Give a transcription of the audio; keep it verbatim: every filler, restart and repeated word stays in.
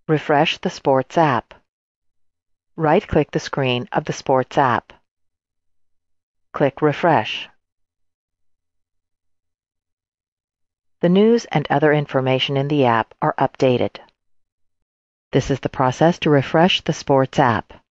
Refresh the Sports app. Right-click the screen of the Sports app. Click Refresh. The news and other information in the app are updated. This is the process to refresh the Sports app.